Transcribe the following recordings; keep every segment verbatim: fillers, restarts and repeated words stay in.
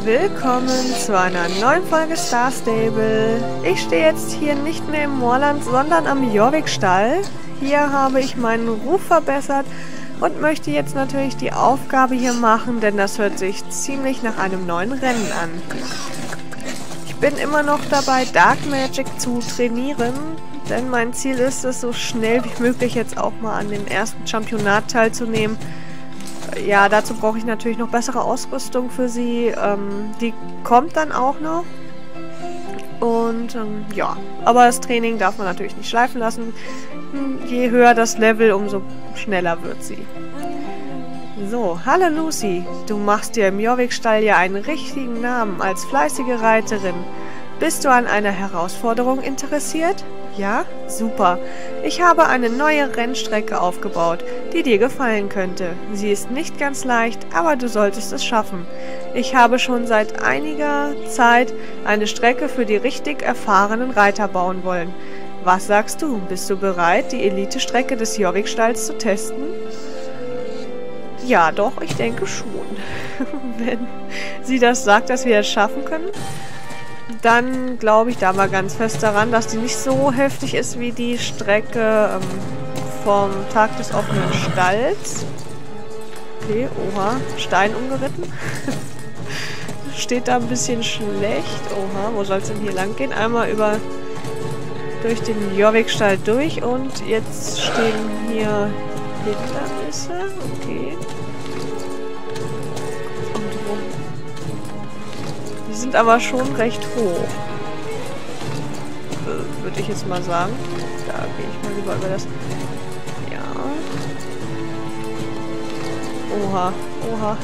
Willkommen zu einer neuen Folge Star Stable. Ich stehe jetzt hier nicht mehr im Moorland, sondern am Jorvik-Stall. Hier habe ich meinen Ruf verbessert und möchte jetzt natürlich die Aufgabe hier machen, denn das hört sich ziemlich nach einem neuen Rennen an. Ich bin immer noch dabei, Dark Magic zu trainieren, denn mein Ziel ist es, so schnell wie möglich jetzt auch mal an dem ersten Championat teilzunehmen. Ja, dazu brauche ich natürlich noch bessere Ausrüstung für sie. Ähm, die kommt dann auch noch. Und ähm, ja, aber das Training darf man natürlich nicht schleifen lassen. Je höher das Level, umso schneller wird sie. So, hallo Lucy. Du machst dir im Jorvik-Stall ja einen richtigen Namen als fleißige Reiterin. Bist du an einer Herausforderung interessiert? Ja? Super. Ich habe eine neue Rennstrecke aufgebaut, die dir gefallen könnte. Sie ist nicht ganz leicht, aber du solltest es schaffen. Ich habe schon seit einiger Zeit eine Strecke für die richtig erfahrenen Reiter bauen wollen. Was sagst du? Bist du bereit, die Elite-Strecke des Jorvik-Stalls zu testen? Ja, doch, ich denke schon. Wenn sie das sagt, dass wir es schaffen können, dann glaube ich da mal ganz fest daran, dass die nicht so heftig ist wie die Strecke ähm, vom Tag des offenen Stalls. Okay, oha, Stein umgeritten. Steht da ein bisschen schlecht. Oha, wo soll es denn hier lang gehen? Einmal über durch den Jorvik-Stall durch und jetzt stehen hier Hindernisse. Okay. Die sind aber schon recht hoch. Äh, würde ich jetzt mal sagen. Da gehe ich mal lieber über das... Ja. Oha, oha.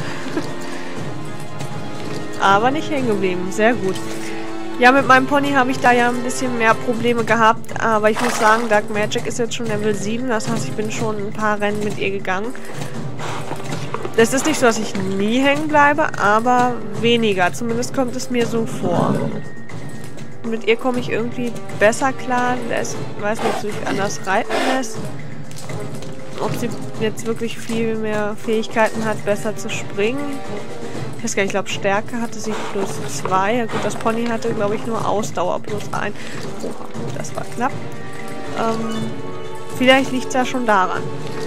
Aber nicht hängen geblieben. Sehr gut. Ja, mit meinem Pony habe ich da ja ein bisschen mehr Probleme gehabt. Aber ich muss sagen, Dark Magic ist jetzt schon Level sieben. Das heißt, ich bin schon ein paar Rennen mit ihr gegangen. Es ist nicht so, dass ich nie hängen bleibe, aber weniger. Zumindest kommt es mir so vor. Mit ihr komme ich irgendwie besser klar. Ich weiß nicht, ob sie sich anders reiten lässt. Ob sie jetzt wirklich viel mehr Fähigkeiten hat, besser zu springen. Ich weiß gar nicht, ich glaube, Stärke hatte sie plus zwei. Ja gut, das Pony hatte, glaube ich, nur Ausdauer plus ein. Oha, das war knapp. Ähm, vielleicht liegt es ja schon daran.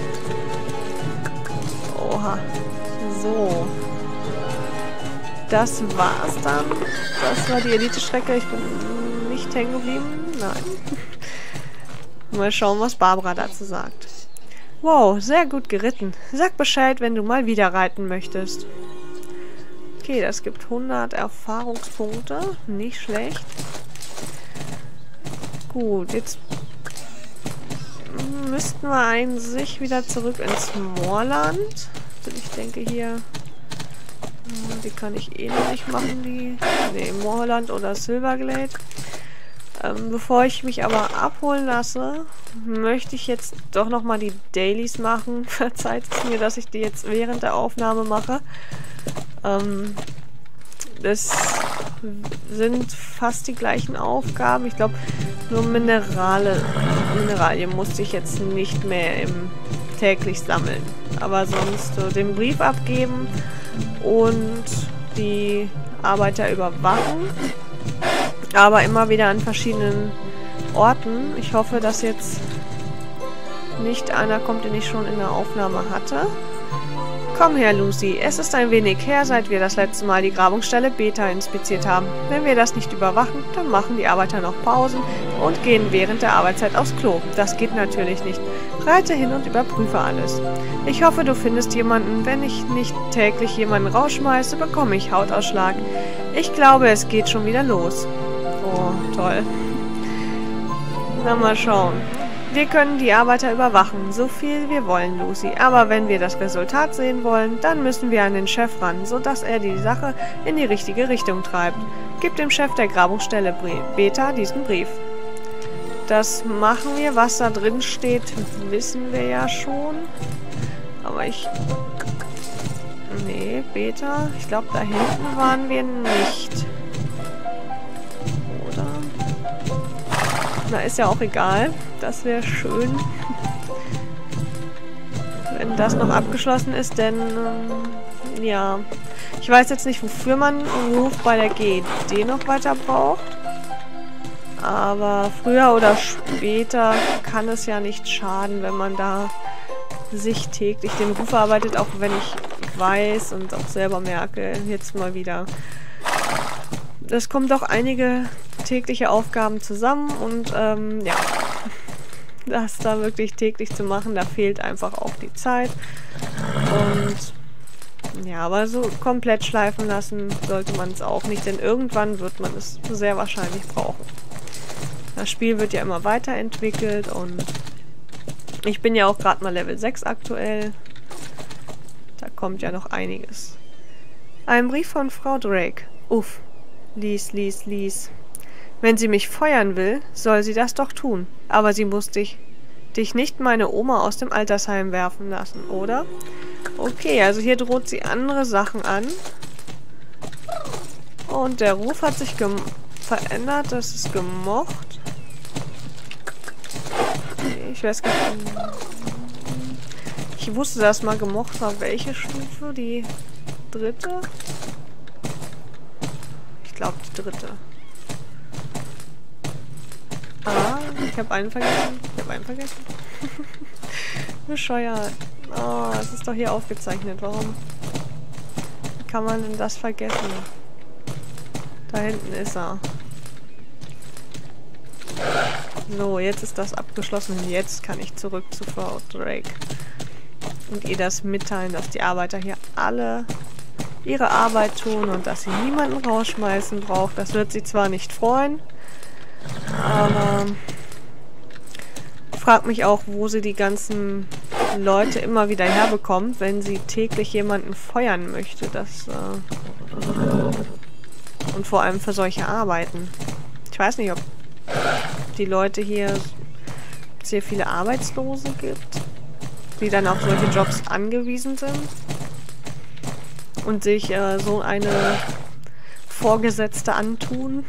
Oha. So. Das war's dann. Das war die Elite-Strecke. Ich bin nicht hängen geblieben. Nein. Mal schauen, was Barbara dazu sagt. Wow, sehr gut geritten. Sag Bescheid, wenn du mal wieder reiten möchtest. Okay, das gibt hundert Erfahrungspunkte. Nicht schlecht. Gut, jetzt müssten wir eigentlich wieder zurück ins Moorland. Ich denke hier, die kann ich eh noch nicht machen, die nee, Moorland oder Silverglade. Ähm, bevor ich mich aber abholen lasse, möchte ich jetzt doch nochmal die Dailies machen. Verzeiht es mir, dass ich die jetzt während der Aufnahme mache. Ähm, das sind fast die gleichen Aufgaben. Ich glaube, nur Minerale, Mineralien musste ich jetzt nicht mehr im täglich sammeln. Aber sonst so den Brief abgeben und die Arbeiter überwachen. Aber immer wieder an verschiedenen Orten. Ich hoffe, dass jetzt nicht einer kommt, den ich schon in der Aufnahme hatte. Komm her, Lucy. Es ist ein wenig her, seit wir das letzte Mal die Grabungsstelle Beta inspiziert haben. Wenn wir das nicht überwachen, dann machen die Arbeiter noch Pausen und gehen während der Arbeitszeit aufs Klo. Das geht natürlich nicht. Reite hin und überprüfe alles. Ich hoffe, du findest jemanden. Wenn ich nicht täglich jemanden rausschmeiße, bekomme ich Hautausschlag. Ich glaube, es geht schon wieder los. Oh, toll. Na, mal schauen. Wir können die Arbeiter überwachen, so viel wir wollen, Lucy. Aber wenn wir das Resultat sehen wollen, dann müssen wir an den Chef ran, sodass er die Sache in die richtige Richtung treibt. Gib dem Chef der Grabungsstelle Beta diesen Brief. Das machen wir. Was da drin steht, wissen wir ja schon. Aber ich... Nee, Beta. Ich glaube, da hinten waren wir nicht. Oder? Na, ist ja auch egal. Das wäre schön. Wenn das noch abgeschlossen ist, denn... Ähm, ja... Ich weiß jetzt nicht, wofür man Ruf bei der G E D noch weiter braucht. Aber früher oder später kann es ja nicht schaden, wenn man da sich täglich den Ruf erarbeitet, auch wenn ich weiß und auch selber merke, jetzt mal wieder. Es kommen doch einige tägliche Aufgaben zusammen und ähm, ja, das da wirklich täglich zu machen, da fehlt einfach auch die Zeit. Und ja, aber so komplett schleifen lassen sollte man es auch nicht, denn irgendwann wird man es sehr wahrscheinlich brauchen. Das Spiel wird ja immer weiterentwickelt und ich bin ja auch gerade mal Level sechs aktuell. Da kommt ja noch einiges. Ein Brief von Frau Drake. Uff. Lies, lies, lies. Wenn sie mich feuern will, soll sie das doch tun. Aber sie muss dich, dich nicht meine Oma aus dem Altersheim werfen lassen, oder? Okay, also hier droht sie andere Sachen an. Und der Ruf hat sich verändert, das ist gemocht. Ich weiß gar nicht. Ich wusste, dass mal gemocht war. Welche Stufe? Die dritte? Ich glaube, die dritte. Ah, ich habe einen vergessen. Ich habe einen vergessen. Bescheuert. Oh, es ist doch hier aufgezeichnet. Warum kann man denn das vergessen? Da hinten ist er. So, jetzt ist das abgeschlossen und jetzt kann ich zurück zu Frau Drake. Und ihr das mitteilen, dass die Arbeiter hier alle ihre Arbeit tun und dass sie niemanden rausschmeißen braucht. Das wird sie zwar nicht freuen, aber ich frage mich auch, wo sie die ganzen Leute immer wieder herbekommt, wenn sie täglich jemanden feuern möchte. Das, äh und vor allem für solche Arbeiten. Ich weiß nicht, ob die Leute hier sehr viele Arbeitslose gibt, die dann auf solche Jobs angewiesen sind und sich äh, so eine Vorgesetzte antun.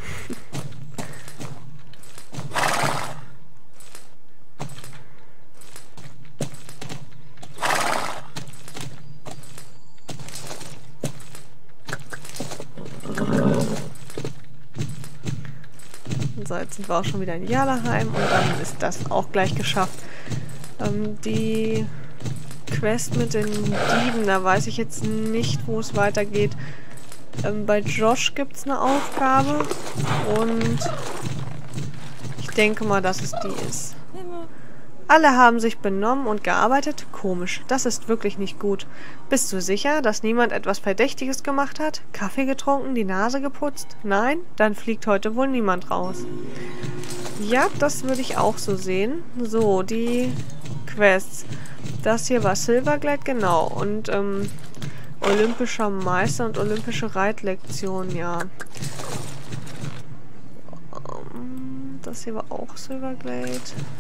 So, jetzt sind wir auch schon wieder in Jarlaheim und dann ist das auch gleich geschafft. Ähm, die Quest mit den Dieben, da weiß ich jetzt nicht, wo es weitergeht. Ähm, bei Josh gibt es eine Aufgabe und ich denke mal, dass es die ist. Alle haben sich benommen und gearbeitet. Komisch, das ist wirklich nicht gut. Bist du sicher, dass niemand etwas Verdächtiges gemacht hat? Kaffee getrunken, die Nase geputzt? Nein? Dann fliegt heute wohl niemand raus. Ja, das würde ich auch so sehen. So, die Quests. Das hier war Silverglade, genau. Und ähm, olympischer Meister und olympische Reitlektion, ja. Ähm, das hier war auch Silverglade.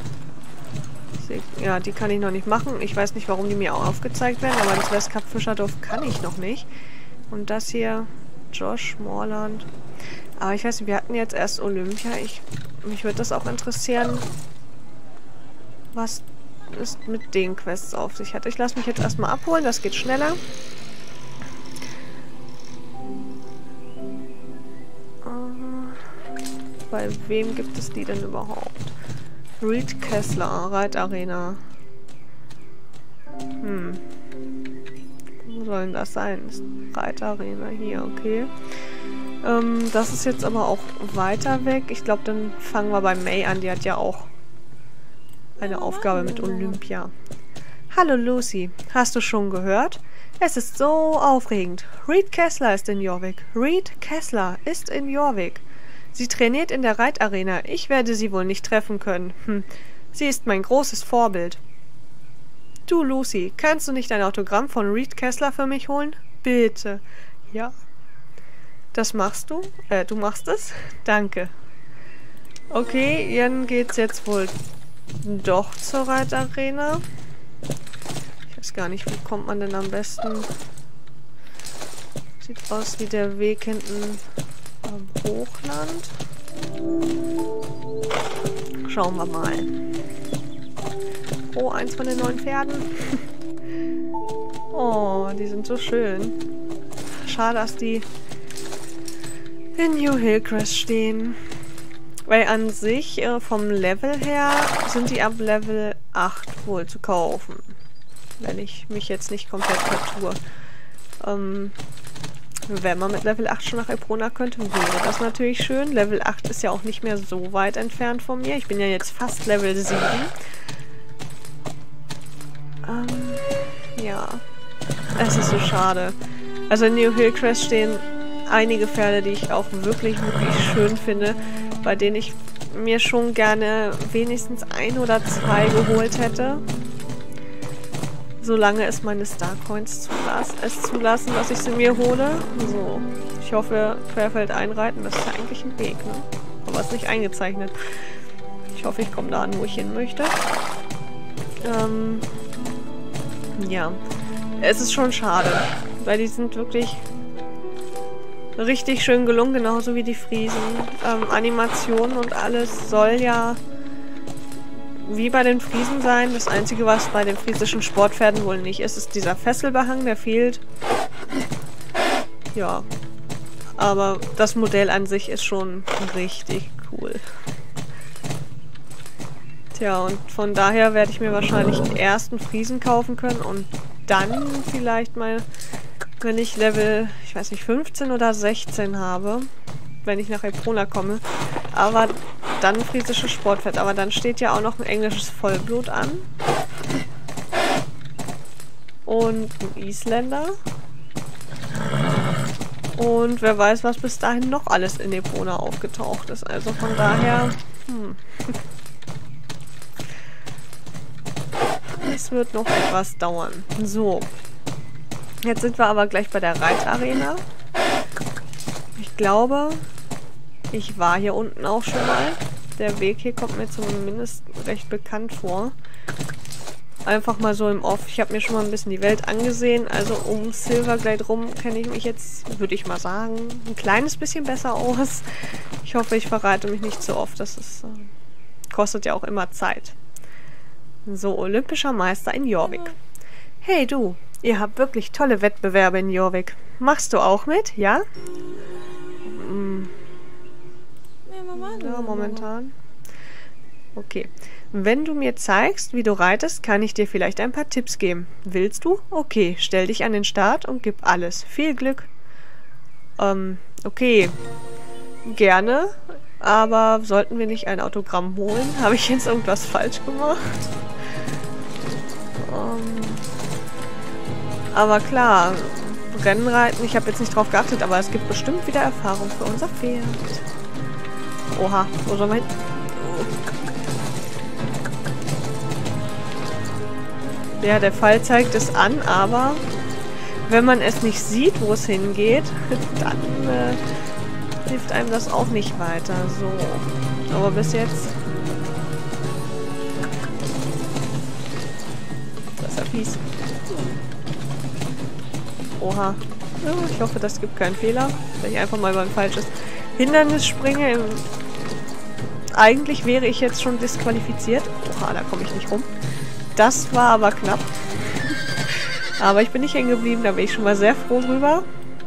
Ja, die kann ich noch nicht machen. Ich weiß nicht, warum die mir auch aufgezeigt werden, aber das Westkap Fischerdorf kann ich noch nicht. Und das hier, Josh Moorland. Aber ich weiß nicht, wir hatten jetzt erst Olympia. Ich, mich würde das auch interessieren, was es mit den Quests auf sich hat. Ich lasse mich jetzt erstmal abholen, das geht schneller. Uh, bei wem gibt es die denn überhaupt? Reed Kessler, Reitarena. Hm. Wo soll denn das sein? Das ist Reitarena hier, okay. Ähm, das ist jetzt aber auch weiter weg. Ich glaube, dann fangen wir bei May an. Die hat ja auch eine Aufgabe mit Olympia. Hallo Lucy, hast du schon gehört? Es ist so aufregend. Reed Kessler ist in Jorvik. Reed Kessler ist in Jorvik. Sie trainiert in der Reitarena. Ich werde sie wohl nicht treffen können. Hm. Sie ist mein großes Vorbild. Du, Lucy, kannst du nicht ein Autogramm von Reed Kessler für mich holen? Bitte. Ja. Das machst du? Äh, du machst es? Danke. Okay, dann geht's jetzt wohl doch zur Reitarena. Ich weiß gar nicht, wie kommt man denn am besten? Sieht aus wie der Weg hinten am Hochland. Schauen wir mal. Oh, eins von den neuen Pferden. Oh, die sind so schön. schade, dass die in New Hillcrest stehen. Weil an sich, äh, vom Level her, sind die ab Level acht wohl zu kaufen. Wenn ich mich jetzt nicht komplett vertue. Ähm, wenn man mit Level acht schon nach Epona könnte, wäre das natürlich schön. Level acht ist ja auch nicht mehr so weit entfernt von mir. Ich bin ja jetzt fast Level sieben. Ähm, ja. Es ist so schade. Also in New Hillcrest stehen einige Pferde, die ich auch wirklich, wirklich schön finde, bei denen ich mir schon gerne wenigstens ein oder zwei geholt hätte. Solange es meine Starcoins zulass es zulassen, dass ich sie mir hole. So, ich hoffe, Querfeld einreiten, das ist ja eigentlich ein Weg, ne? Aber es ist nicht eingezeichnet. Ich hoffe, ich komme da an, wo ich hin möchte. Ähm, ja. Es ist schon schade, weil die sind wirklich richtig schön gelungen, genauso wie die Friesen. Ähm, Animationen und alles soll ja wie bei den Friesen sein. Das Einzige, was bei den friesischen Sportpferden wohl nicht ist, ist dieser Fesselbehang, der fehlt. Ja. Aber das Modell an sich ist schon richtig cool. Tja, und von daher werde ich mir wahrscheinlich den ersten Friesen kaufen können und dann vielleicht mal, wenn ich Level, ich weiß nicht, fünfzehn oder sechzehn habe, wenn ich nach Epona komme. Aber dann ein friesisches Sportpferd. Aber dann steht ja auch noch ein englisches Vollblut an. Und ein Isländer. Und wer weiß, was bis dahin noch alles in Epona aufgetaucht ist. Also von daher, hm. Es wird noch etwas dauern. So. Jetzt sind wir aber gleich bei der Reitarena. Ich glaube, ich war hier unten auch schon mal. Der Weg hier kommt mir zumindest recht bekannt vor. Einfach mal so im Off. Ich habe mir schon mal ein bisschen die Welt angesehen. Also um Silverglade rum kenne ich mich jetzt, würde ich mal sagen, ein kleines bisschen besser aus. Ich hoffe, ich verrate mich nicht zu oft. Das ist, äh, kostet ja auch immer Zeit. So, olympischer Meister in Jorvik. Hey du, ihr habt wirklich tolle Wettbewerbe in Jorvik. Machst du auch mit, ja? Hm. Ja, momentan. Okay. Wenn du mir zeigst, wie du reitest, kann ich dir vielleicht ein paar Tipps geben. Willst du? Okay, stell dich an den Start und gib alles. Viel Glück. Ähm, okay. Gerne. Aber sollten wir nicht ein Autogramm holen? Habe ich jetzt irgendwas falsch gemacht? Ähm, aber klar, Rennenreiten, ich habe jetzt nicht drauf geachtet, aber es gibt bestimmt wieder Erfahrung für unser Pferd. Oha, wo soll man hin? Ja, der Pfeil zeigt es an, aber wenn man es nicht sieht, wo es hingeht, dann äh, hilft einem das auch nicht weiter. So, aber bis jetzt... Das ist ja fies. Oha. Ja, ich hoffe, das gibt keinen Fehler, wenn ich einfach mal über ein falsches Hindernis springe. Eigentlich wäre ich jetzt schon disqualifiziert. Oha, da komme ich nicht rum. Das war aber knapp. Aber ich bin nicht hängen geblieben, da bin ich schon mal sehr froh drüber.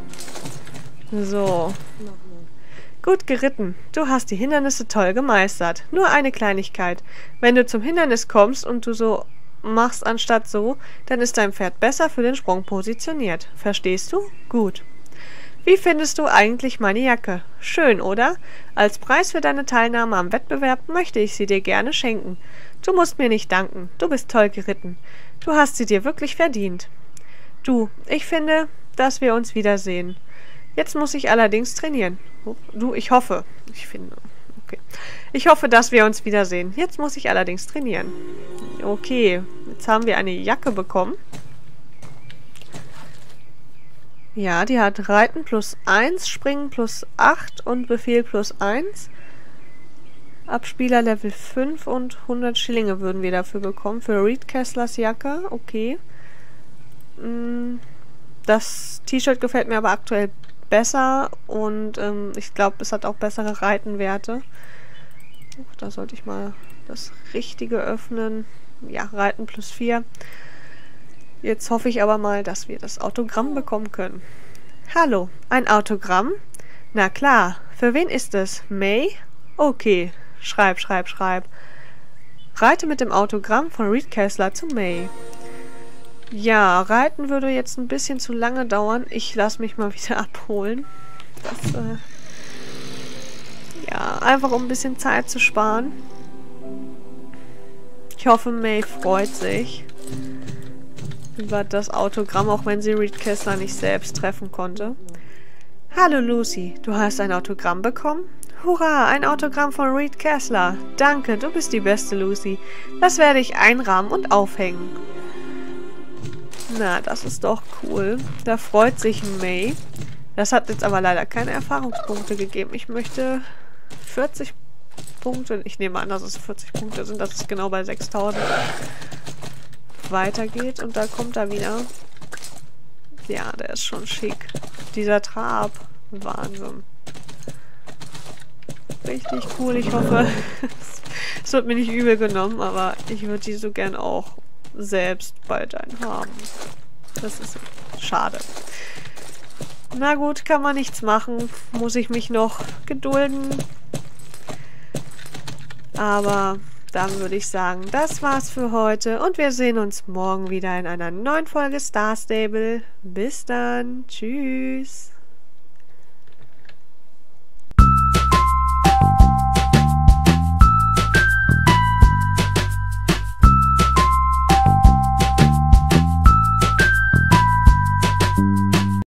So. Gut geritten. Du hast die Hindernisse toll gemeistert. Nur eine Kleinigkeit. Wenn du zum Hindernis kommst und du so machst anstatt so, dann ist dein Pferd besser für den Sprung positioniert. Verstehst du? Gut. Wie findest du eigentlich meine Jacke? Schön, oder? Als Preis für deine Teilnahme am Wettbewerb möchte ich sie dir gerne schenken. Du musst mir nicht danken. Du bist toll geritten. Du hast sie dir wirklich verdient. Du, ich finde, dass wir uns wiedersehen. Jetzt muss ich allerdings trainieren. Du, ich hoffe. Ich finde... Okay. Ich hoffe, dass wir uns wiedersehen. Jetzt muss ich allerdings trainieren. Okay, jetzt haben wir eine Jacke bekommen. Ja, die hat Reiten plus eins, Springen plus acht und Befehl plus eins. Abspieler Level fünf und hundert Schillinge würden wir dafür bekommen. Für Reed Kesslers Jacke, okay. Das T-Shirt gefällt mir aber aktuell besser und ähm, ich glaube, es hat auch bessere Reitenwerte. Oh, da sollte ich mal das Richtige öffnen. Ja, Reiten plus vier. Jetzt hoffe ich aber mal, dass wir das Autogramm bekommen können. Hallo, ein Autogramm? Na klar, für wen ist es? May? Okay, schreib, schreib, schreib. Reite mit dem Autogramm von Reed Kessler zu May. Ja, reiten würde jetzt ein bisschen zu lange dauern. Ich lasse mich mal wieder abholen. Das, äh ja, einfach um ein bisschen Zeit zu sparen. Ich hoffe, May freut sich über das Autogramm, auch wenn sie Reed Kessler nicht selbst treffen konnte. Hallo Lucy, du hast ein Autogramm bekommen? Hurra, ein Autogramm von Reed Kessler. Danke, du bist die beste Lucy. Das werde ich einrahmen und aufhängen. Na, das ist doch cool. Da freut sich May. Das hat jetzt aber leider keine Erfahrungspunkte gegeben. Ich möchte vierzig Punkte. Ich nehme an, dass es vierzig Punkte sind. Das ist genau bei sechstausend. Weitergeht und da kommt er wieder. Ja, der ist schon schick. Dieser Trab. Wahnsinn. Richtig cool. Ich hoffe, es wird mir nicht übel genommen, aber ich würde die so gern auch selbst bald einen haben. Das ist schade. Na gut, kann man nichts machen. Muss ich mich noch gedulden. Aber dann würde ich sagen, das war's für heute und wir sehen uns morgen wieder in einer neuen Folge Star Stable. Bis dann. Tschüss.